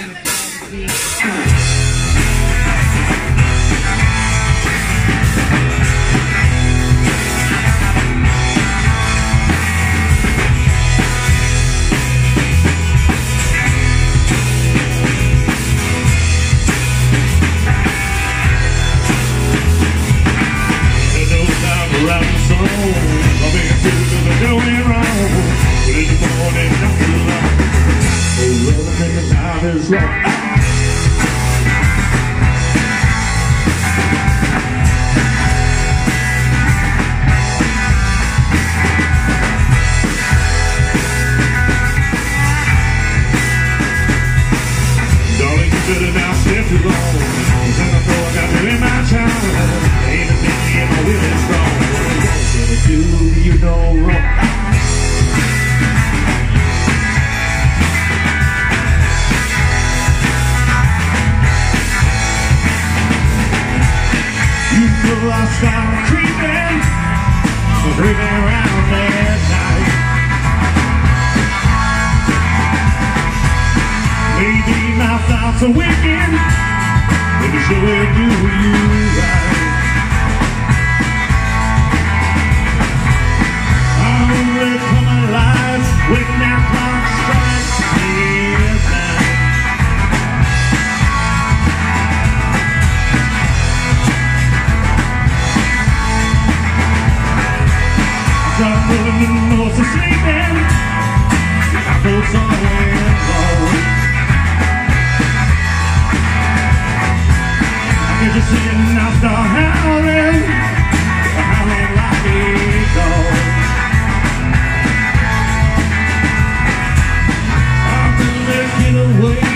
Lost I'm creeping around at night. Maybe my thoughts are wicked, maybe sure will do you right. I'm only come alive when that clock strikes midnight. I'm putting most of sleeping, I go somewhere low. I can just sit and I start howling like a dog. I'm gonna get away.